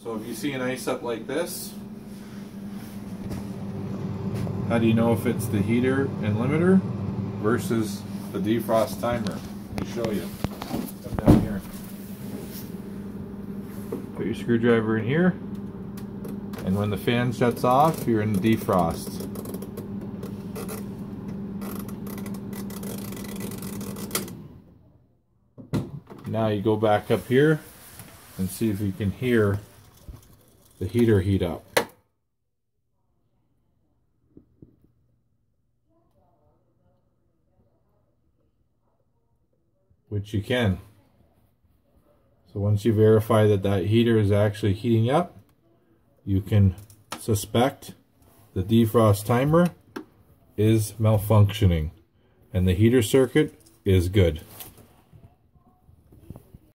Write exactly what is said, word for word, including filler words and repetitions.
So if you see an ice up like this, how do you know if it's the heater and limiter versus the defrost timer? Let me show you. Come down here. Put your screwdriver in here, and when the fan shuts off, you're in the defrost. Now you go back up here and see if you can hear the heater heat up. Which you can. So once you verify that that heater is actually heating up, you can suspect the defrost timer is malfunctioning and the heater circuit is good.